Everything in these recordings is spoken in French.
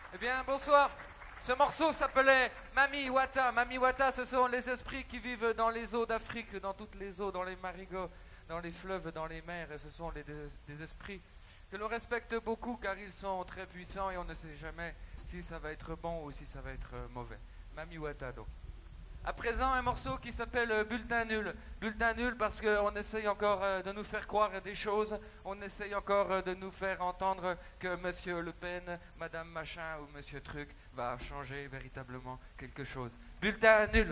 Eh bien, bonsoir. Ce morceau s'appelait Mami Wata. Mami Wata, ce sont les esprits qui vivent dans les eaux d'Afrique, dans toutes les eaux, dans les marigots, dans les fleuves, dans les mers. Et ce sont des esprits que l'on respecte beaucoup car ils sont très puissants et on ne sait jamais si ça va être bon ou si ça va être mauvais. Mami Wata, donc. À présent, un morceau qui s'appelle Bulletin Nul. Bulletin Nul parce qu'on essaye encore de nous faire croire des choses, on essaye encore de nous faire entendre que Monsieur Le Pen, Madame Machin ou Monsieur Truc va changer véritablement quelque chose. Bulletin Nul.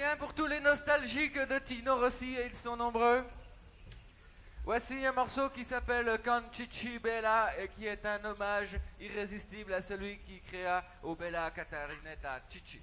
Bien, pour tous les nostalgiques de Tino Rossi, et ils sont nombreux, voici un morceau qui s'appelle Con Cici Bella et qui est un hommage irrésistible à celui qui créa au Bella Catarinetta Cici.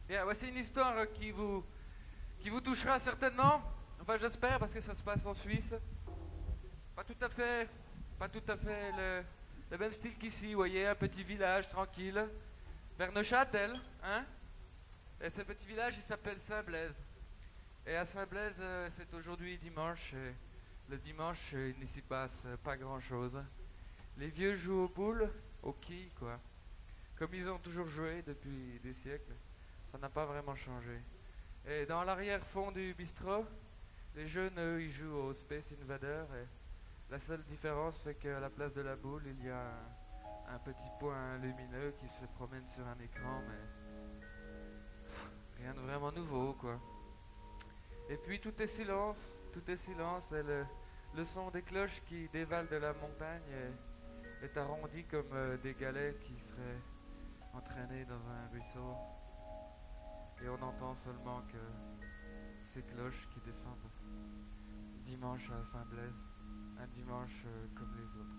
Bien, voici une histoire qui vous touchera certainement. Enfin, j'espère, parce que ça se passe en Suisse. Pas tout à fait, pas tout à fait le même style qu'ici. Vous voyez, un petit village tranquille, vers Neuchâtel, hein. Et ce petit village, il s'appelle Saint-Blaise. Et à Saint-Blaise, c'est aujourd'hui dimanche. Et le dimanche, il ne s'y passe pas grand-chose. Les vieux jouent aux boules, aux quilles, quoi. Comme ils ont toujours joué depuis des siècles. Ça n'a pas vraiment changé. Et dans l'arrière-fond du bistrot, les jeunes, eux, ils jouent au Space Invader. Et la seule différence, c'est qu'à la place de la boule, il y a un petit point lumineux qui se promène sur un écran, mais rien de vraiment nouveau, quoi. Et puis tout est silence, et le son des cloches qui dévalent de la montagne est arrondi comme des galets qui seraient entraînés dans un ruisseau. Et on entend seulement que ces cloches qui descendent dimanche à Saint-Blaise, un dimanche comme les autres.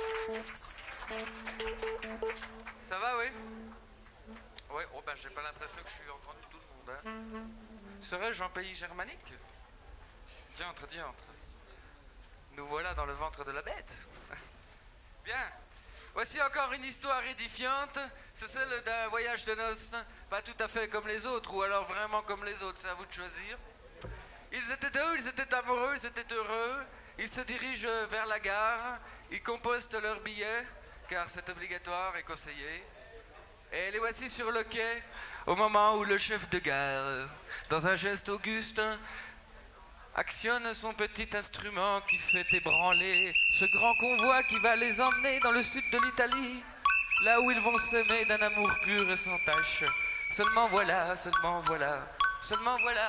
Ça va, oui? Ouais, oh ben j'ai pas l'impression que je suis entendu tout le monde. Hein. Serais-je en pays germanique? Diantre, diantre. Nous voilà dans le ventre de la bête. Bien. Voici encore une histoire édifiante. C'est celle d'un voyage de noces. Pas tout à fait comme les autres, ou alors vraiment comme les autres, c'est à vous de choisir. Ils étaient deux, ils étaient amoureux, ils étaient heureux. Ils se dirigent vers la gare. Ils compostent leurs billets, car c'est obligatoire et conseillé. Et les voici sur le quai, au moment où le chef de gare, dans un geste auguste, actionne son petit instrument qui fait ébranler ce grand convoi qui va les emmener dans le sud de l'Italie, là où ils vont s'aimer d'un amour pur et sans tache. Seulement voilà, seulement voilà, seulement voilà.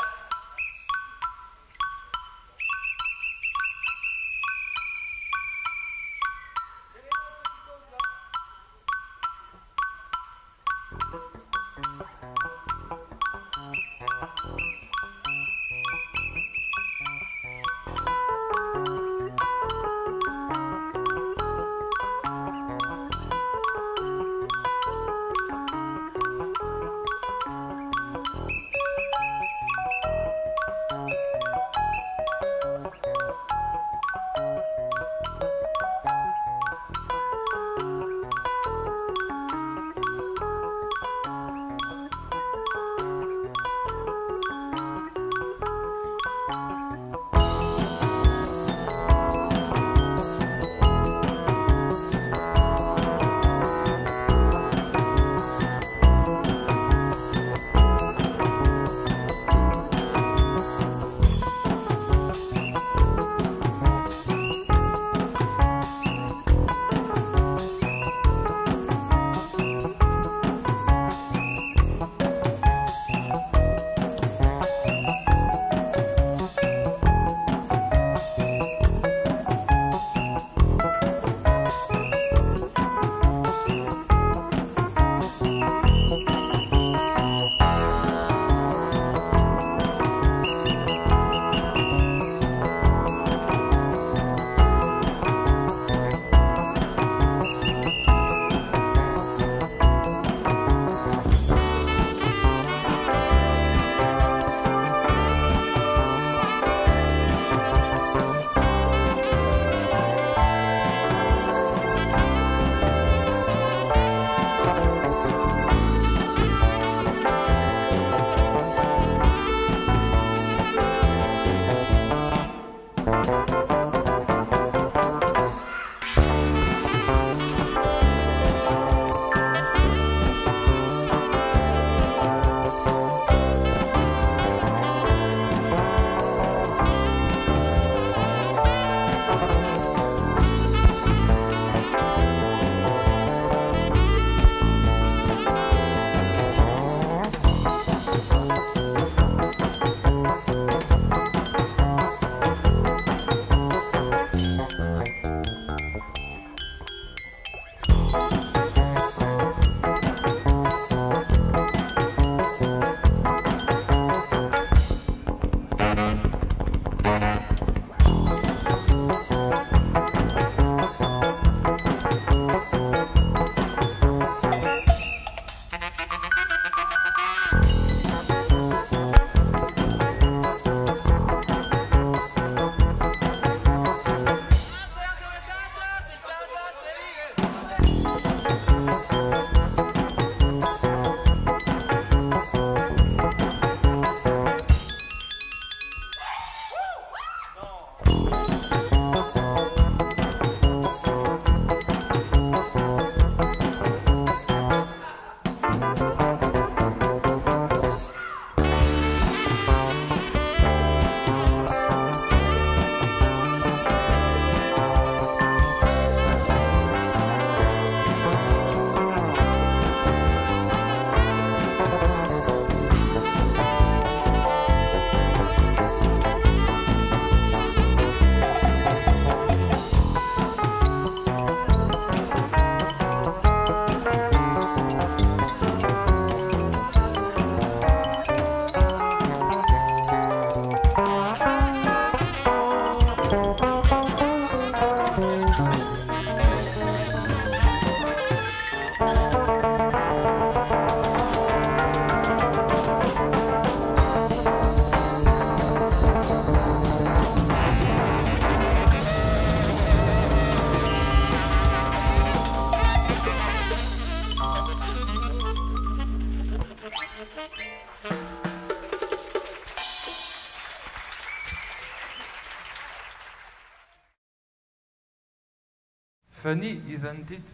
Funny, isn't it?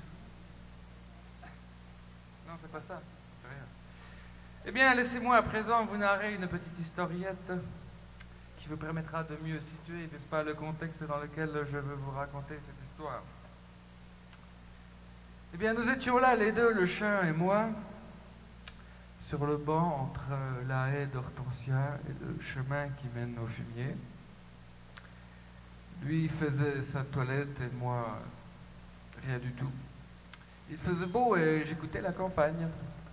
Non, c'est pas ça. C'est rien. Eh bien, laissez-moi à présent vous narrer une petite historiette qui vous permettra de mieux situer, n'est-ce pas, le contexte dans lequel je veux vous raconter cette histoire. Eh bien, nous étions là, les deux, le chien et moi, sur le banc entre la haie d'hortensia et le chemin qui mène au fumier. Lui faisait sa toilette et moi, rien du tout. Il faisait beau et j'écoutais la campagne.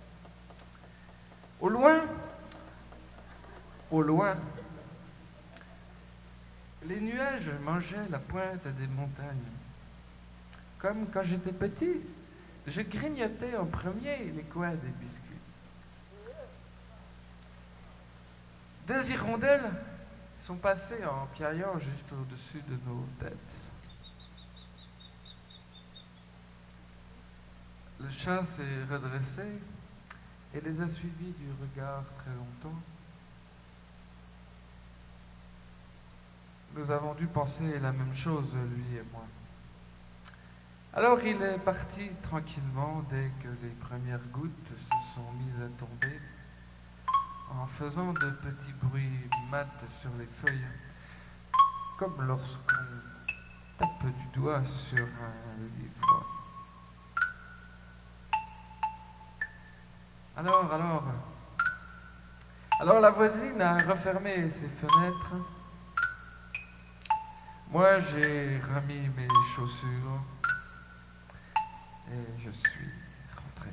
Au loin, les nuages mangeaient la pointe des montagnes. Comme quand j'étais petit, je grignotais en premier les coins des biscuits. Des hirondelles sont passées en piaillant juste au-dessus de nos têtes. Le chat s'est redressé et les a suivis du regard très longtemps. Nous avons dû penser la même chose, lui et moi. Alors il est parti tranquillement dès que les premières gouttes se sont mises à tomber, en faisant de petits bruits mat sur les feuilles, comme lorsqu'on tape du doigt sur un livre. Alors la voisine a refermé ses fenêtres. Moi, j'ai remis mes chaussures et je suis rentré.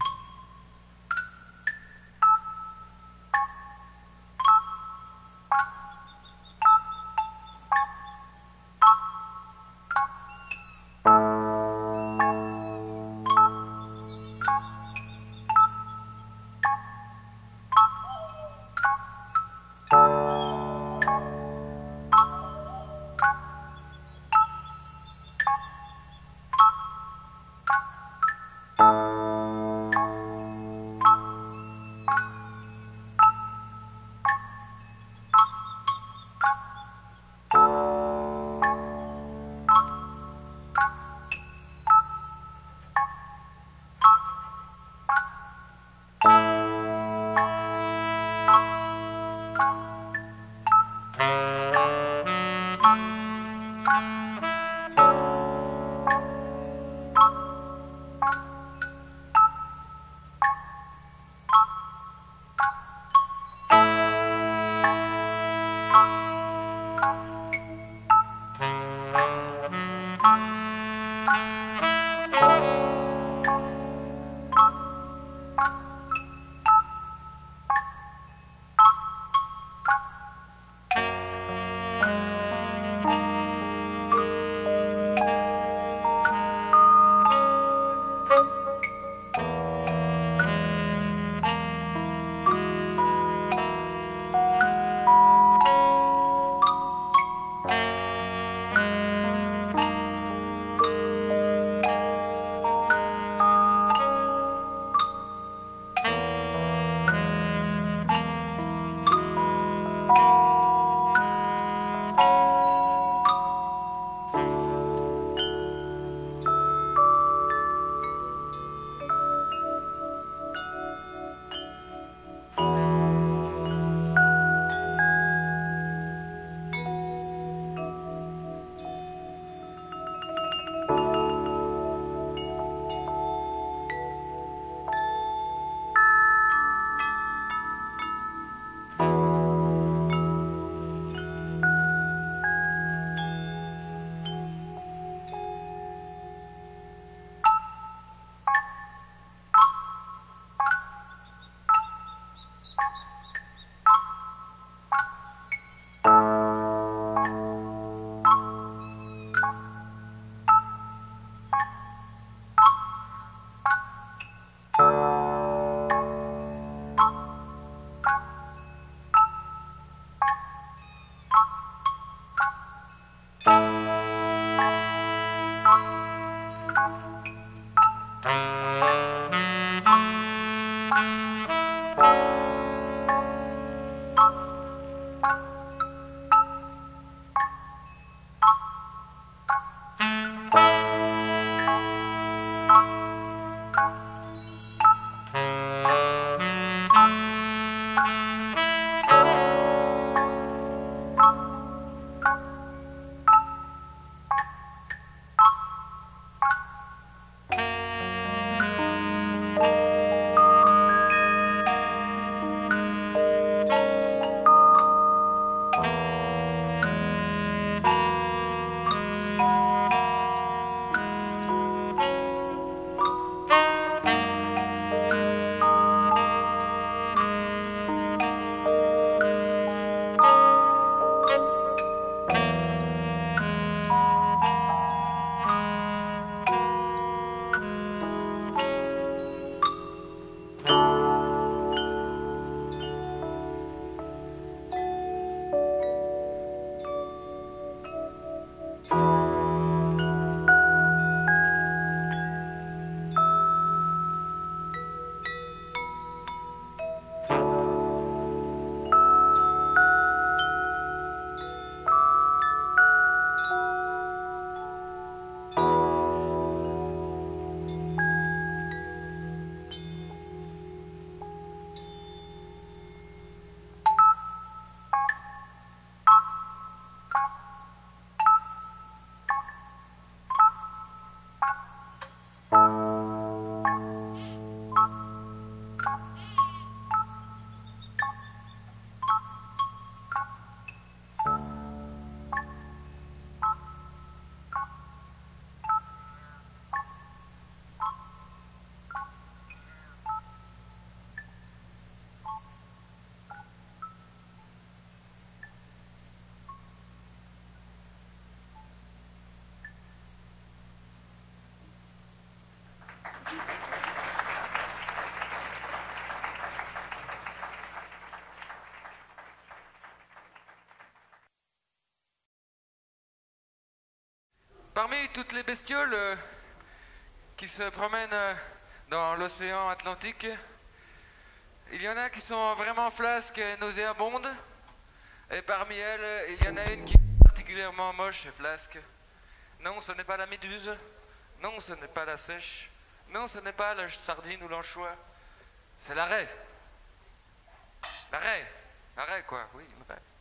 Parmi toutes les bestioles qui se promènent dans l'océan Atlantique, il y en a qui sont vraiment flasques et nauséabondes. Et parmi elles, il y en a une qui est particulièrement moche et flasque. Non, ce n'est pas la méduse. Non, ce n'est pas la sèche. Non, ce n'est pas la sardine ou l'anchois. C'est la raie. La raie. La raie, quoi. Oui, la raie.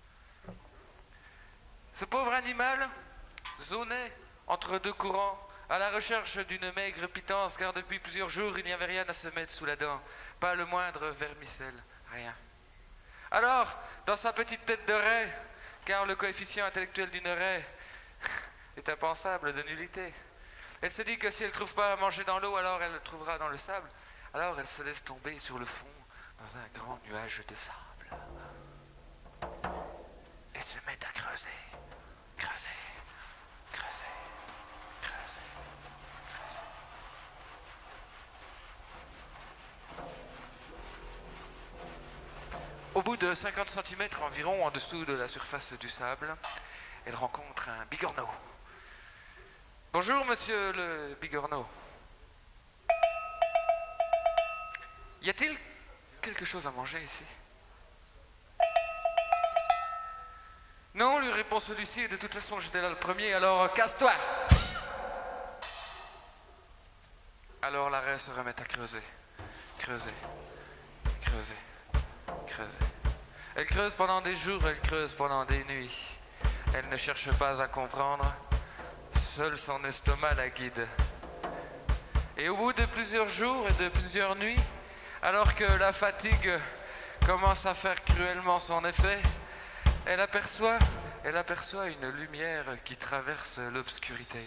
Ce pauvre animal zonait entre deux courants, à la recherche d'une maigre pitance, car depuis plusieurs jours, il n'y avait rien à se mettre sous la dent. Pas le moindre vermicelle. Rien. Alors, dans sa petite tête de raie, car le coefficient intellectuel d'une raie est impensable de nullité, elle se dit que si elle ne trouve pas à manger dans l'eau, alors elle le trouvera dans le sable. Alors elle se laisse tomber sur le fond, dans un grand nuage de sable. Et se met à creuser, creuser, creuser, creuser, creuser. Au bout de 50 cm environ, en dessous de la surface du sable, elle rencontre un bigorneau. Bonjour, monsieur le bigorneau. Y a-t-il quelque chose à manger ici? Non, lui répond celui-ci, et de toute façon j'étais là le premier, alors casse-toi! Alors la raie se remet à creuser, creuser, creuser, creuser. Elle creuse pendant des jours, elle creuse pendant des nuits. Elle ne cherche pas à comprendre, seul son estomac la guide. Et au bout de plusieurs jours et de plusieurs nuits, alors que la fatigue commence à faire cruellement son effet, elle aperçoit une lumière qui traverse l'obscurité.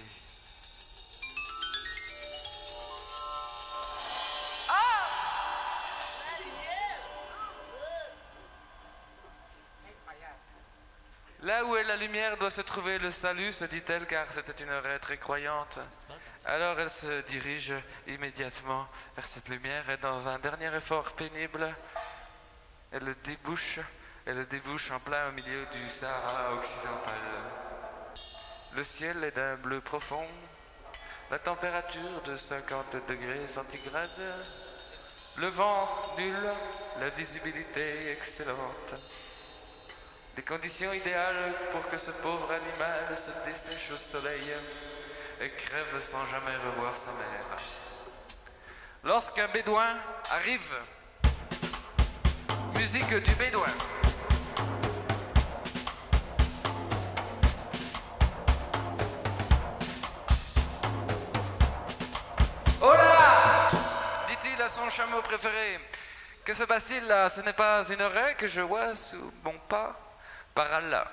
Là où est la lumière doit se trouver le salut, se dit-elle, car c'était une raie très croyante. Alors elle se dirige immédiatement vers cette lumière et dans un dernier effort pénible, elle le débouche en plein au milieu du Sahara occidental. Le ciel est d'un bleu profond, la température de 50 degrés centigrades, le vent nul, la visibilité excellente. Des conditions idéales pour que ce pauvre animal se dessèche au soleil et crève sans jamais revoir sa mère. Lorsqu'un bédouin arrive, musique du bédouin. Oh là! Dit-il à son chameau préféré. Que se passe-t-il là? Ce n'est pas une raie que je vois sous mon pas? Par Allah.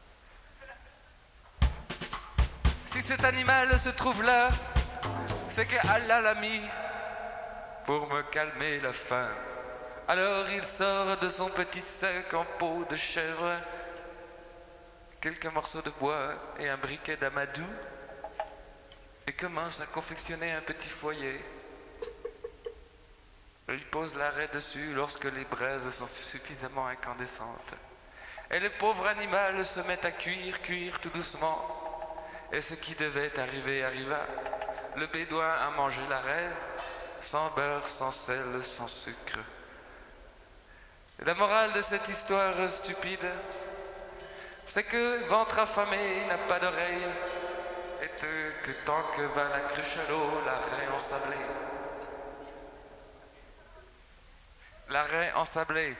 Si cet animal se trouve là, c'est que Allah l'a mis pour me calmer la faim. Alors il sort de son petit sac en peau de chèvre quelques morceaux de bois et un briquet d'amadou et commence à confectionner un petit foyer. Il pose la raie dessus lorsque les braises sont suffisamment incandescentes. Et le pauvre animal se met à cuire, cuire tout doucement. Et ce qui devait arriver arriva. Le bédouin a mangé la raie, sans beurre, sans sel, sans sucre. Et la morale de cette histoire stupide, c'est que ventre affamé n'a pas d'oreille, et que tant que va la cruche à l'eau, la raie ensablée. La raie ensablée.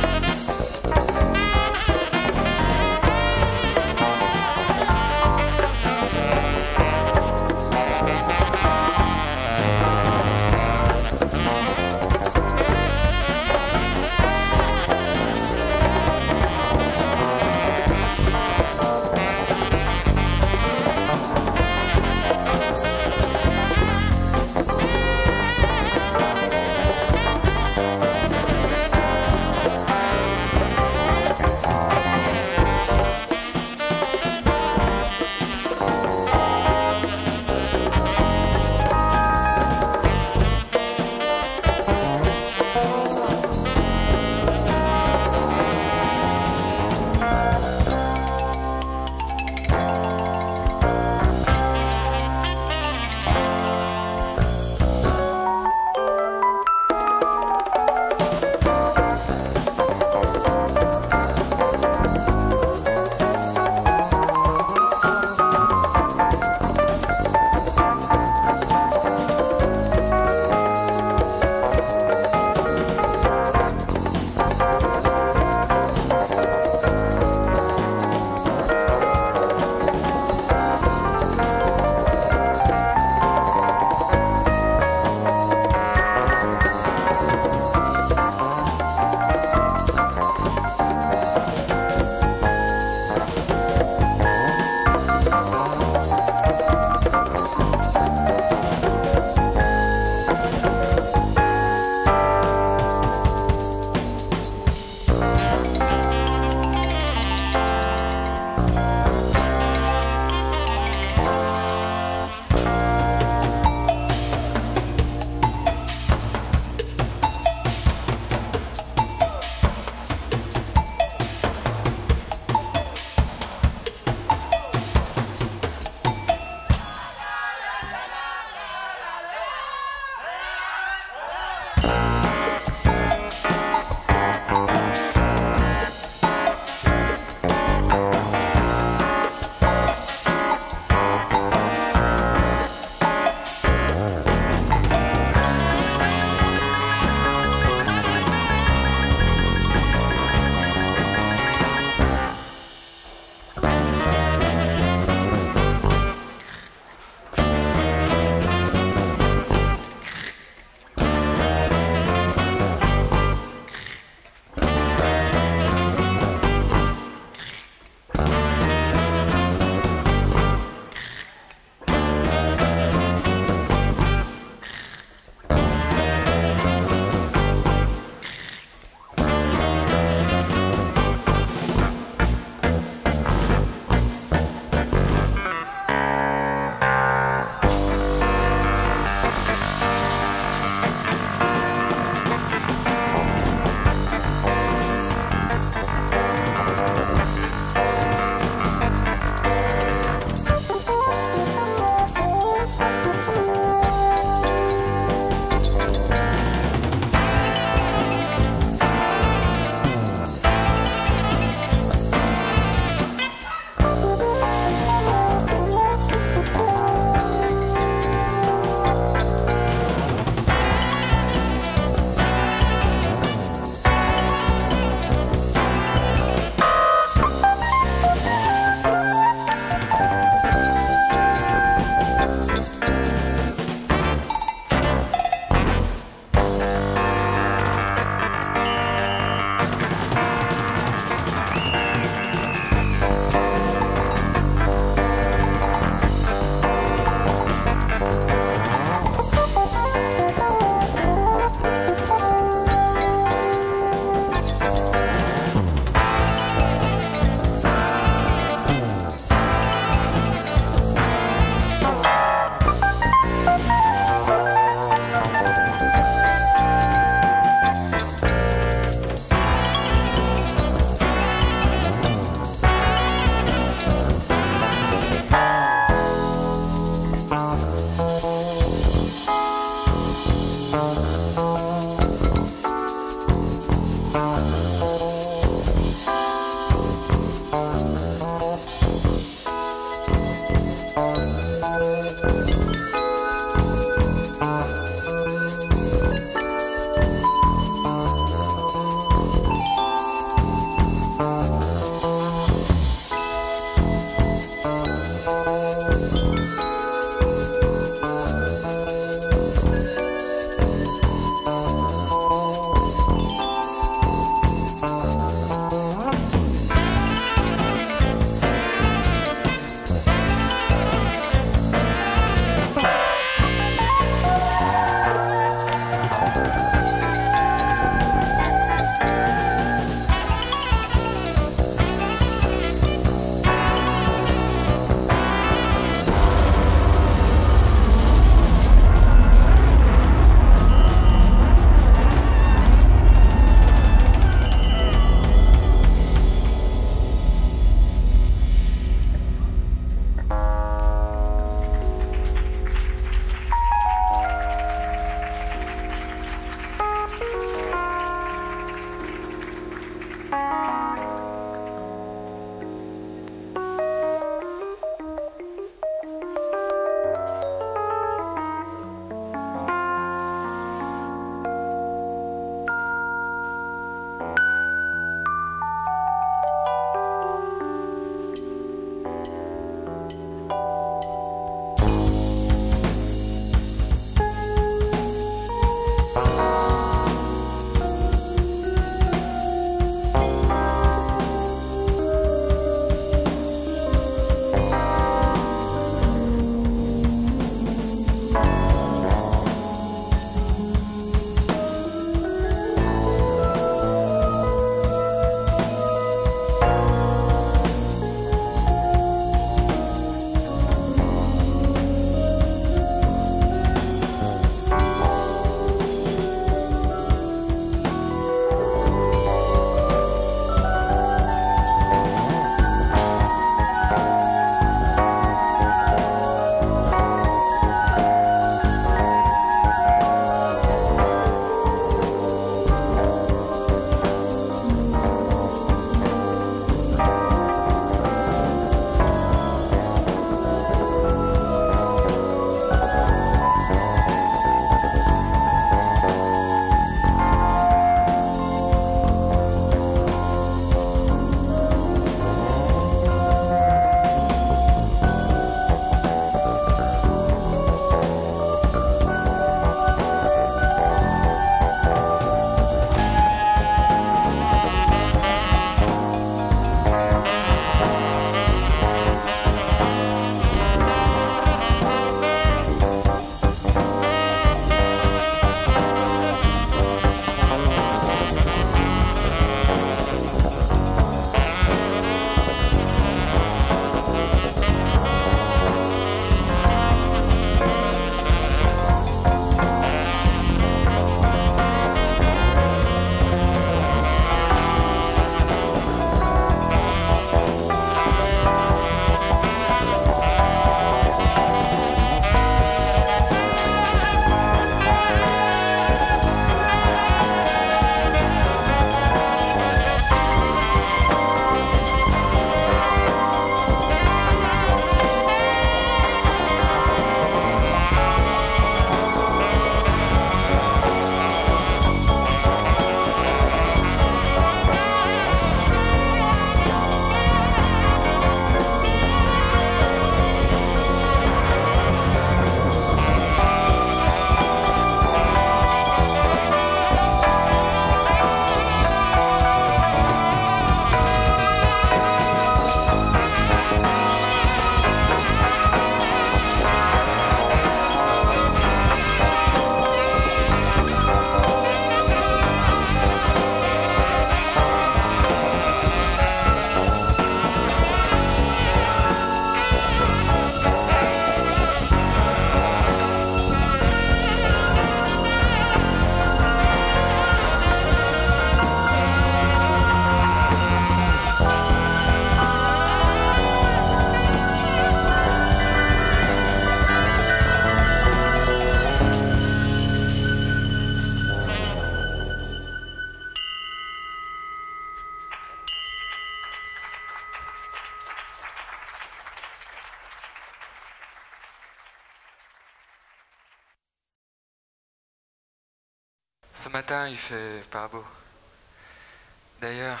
Ce matin, il fait pas beau. D'ailleurs,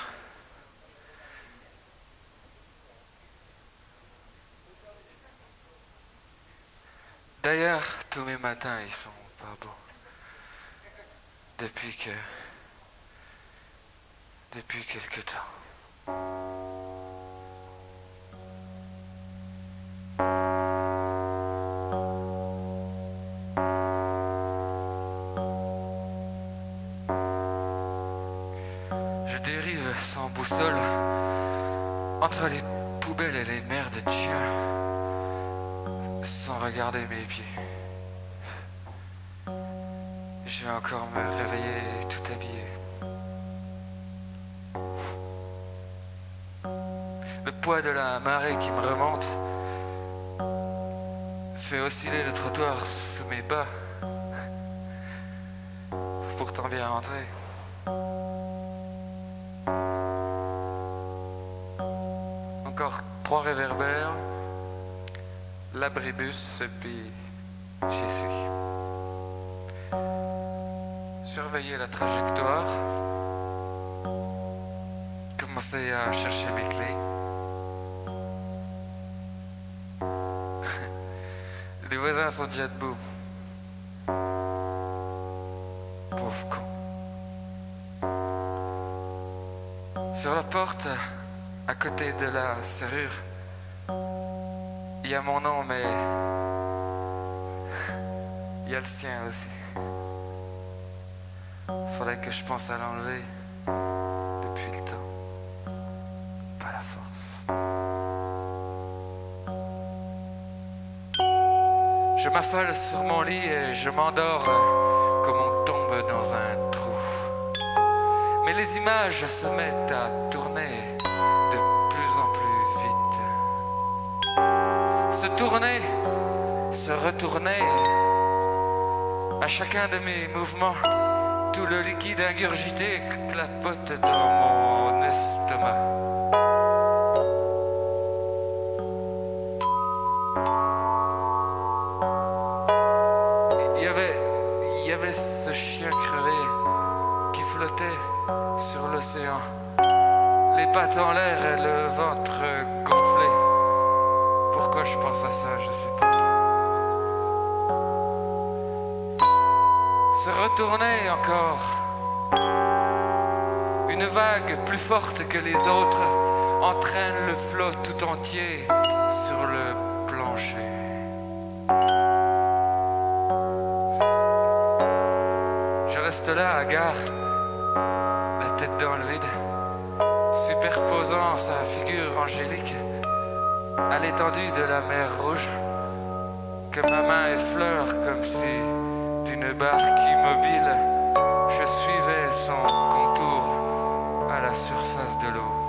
tous mes matins, ils sont pas beaux. Depuis quelque temps. Je dérive sans boussole entre les poubelles et les merdes de chiens, sans regarder mes pieds. Je vais encore me réveiller tout habillé. Le poids de la marée qui me remonte fait osciller le trottoir sous mes pas. Pourtant bien rentré. Encore 3 réverbères, l'abribus, et puis j'y suis. Surveiller la trajectoire, commencer à chercher mes clés. Les voisins sont déjà debout. Pauvre con. Sur la porte, à côté de la serrure, il y a mon nom, mais il y a le sien aussi. Faudrait que je pense à l'enlever depuis le temps. Pas la force. Je m'affale sur mon lit et je m'endors comme on tombe dans un trou. Mais les images se mettent à tourner de plus en plus vite. Se tourner, se retourner. À chacun de mes mouvements, tout le liquide ingurgité clapote dans mon estomac. Il y avait ce chien crevé qui flottait sur l'océan, les pattes en l'air et le ventre gonflé. Pourquoi je pense à ça, je sais pas. Se retourner encore. Une vague plus forte que les autres entraîne le flot tout entier sur le plancher. Je reste là à gare, la tête dans le vide, superposant sa figure angélique à l'étendue de la mer Rouge, que ma main effleure comme si d'une barque immobile, je suivais son contour à la surface de l'eau.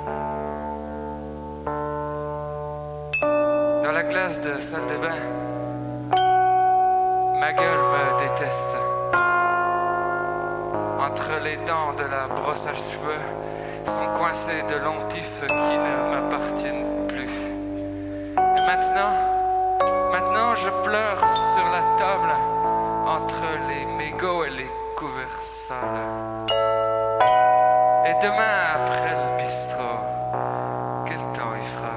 Dans la glace de salle de bain, ma gueule me déteste. Entre les dents de la brosse à cheveux sont coincés de longs tifs qui ne m'appartiennent plus. Et maintenant je pleure sur la table entre les mégots et les couverts sales. Et demain, après le bistrot, quel temps il fera?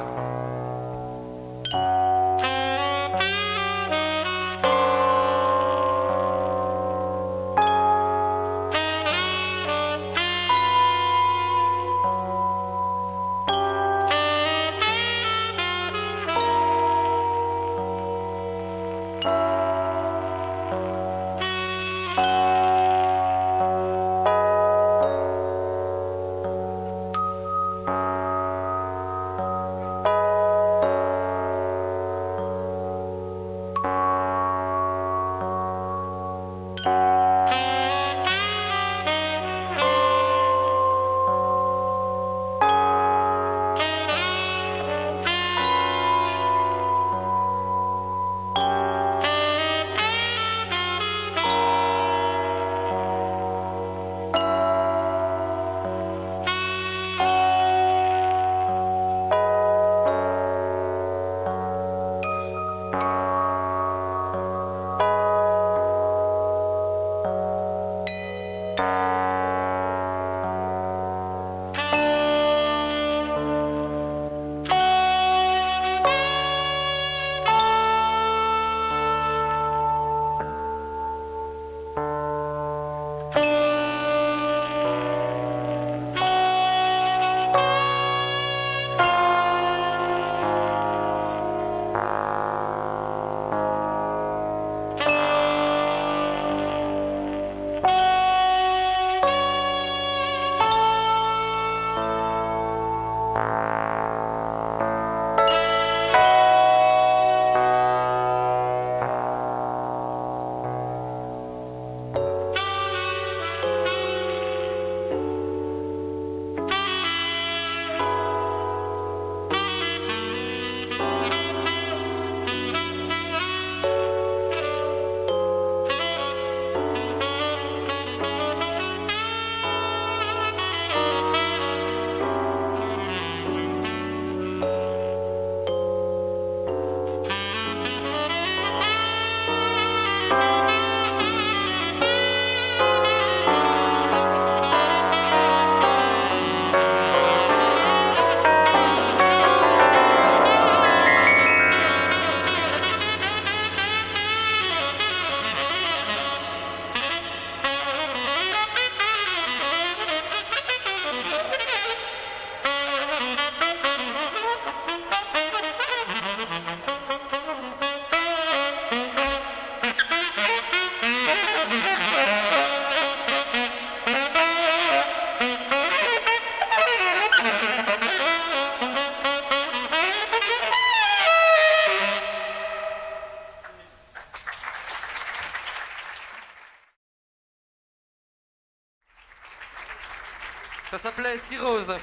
Ça s'appelait Cirrhose.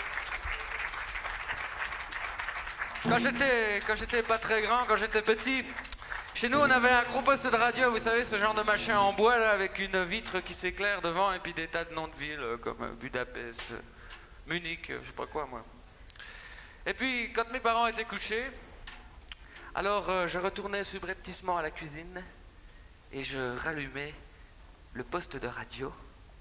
Quand j'étais pas très grand, quand j'étais petit, chez nous on avait un gros poste de radio, vous savez, ce genre de machin en bois là, avec une vitre qui s'éclaire devant et puis des tas de noms de villes comme Budapest, Munich, je sais pas quoi moi. Et puis quand mes parents étaient couchés, alors je retournais subrepticement à la cuisine et je rallumais le poste de radio.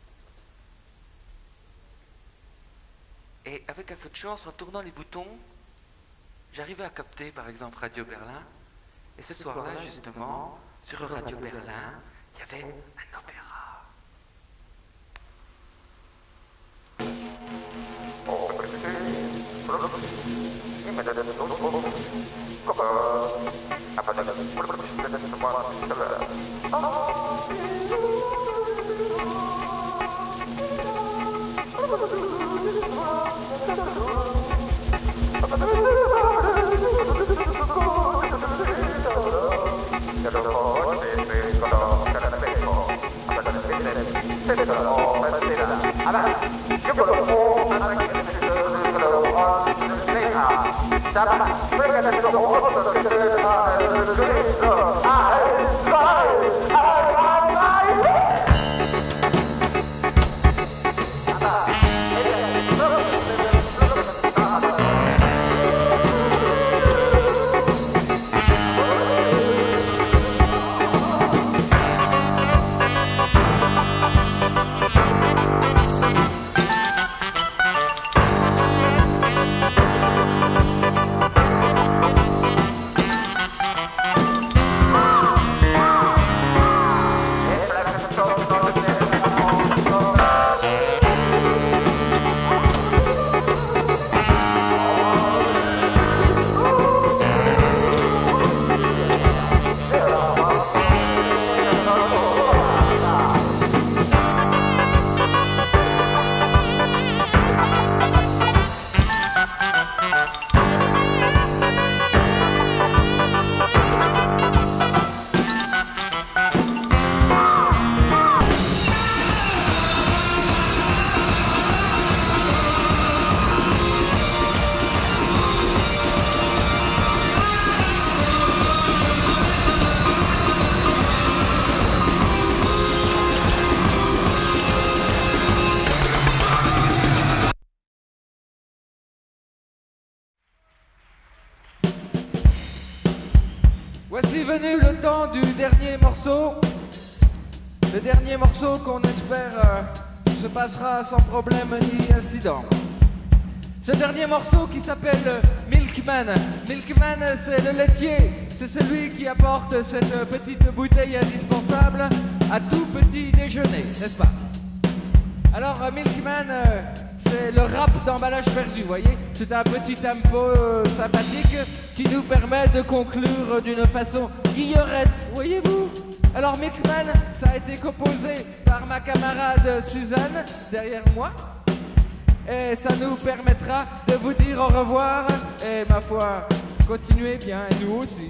Et avec un peu de chance, en tournant les boutons, j'arrivais à capter par exemple Radio Berlin. Et ce soir-là, justement, sur Radio Berlin, il y avait un opéra. Voici venu le temps du dernier morceau. Le dernier morceau qu'on espère se passera sans problème ni incident. Ce dernier morceau qui s'appelle Milkman. Milkman, c'est le laitier. C'est celui qui apporte cette petite bouteille indispensable à tout petit déjeuner, n'est-ce pas? Alors Milkman, c'est le rap d'emballage perdu, voyez. C'est un petit tempo sympathique qui nous permet de conclure d'une façon guillerette, voyez-vous. Alors Milkman, ça a été composé par ma camarade Suzanne, derrière moi. Et ça nous permettra de vous dire au revoir. Et ma foi, continuez bien, et nous aussi.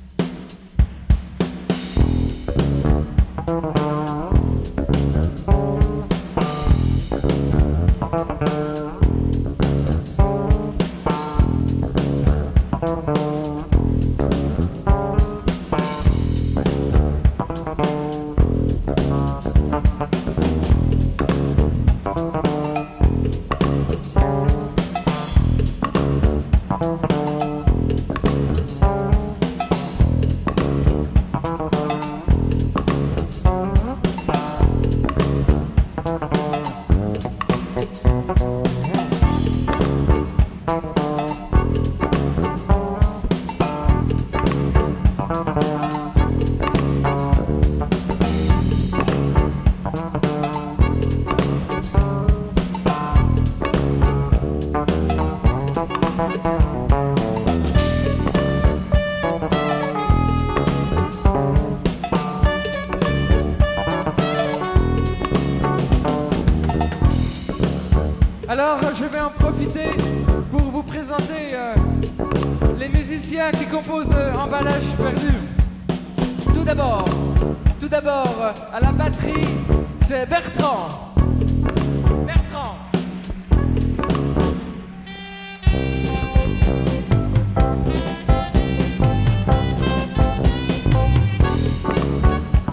Alors je vais en profiter pour vous présenter les musiciens qui composent Emballage Perdu. Tout d'abord, à la batterie, c'est Bertrand.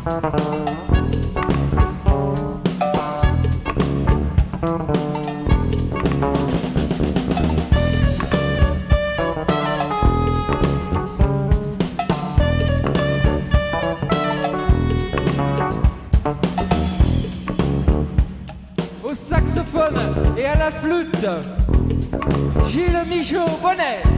Au saxophone et à la flûte, Gilles Michaud Bonnet.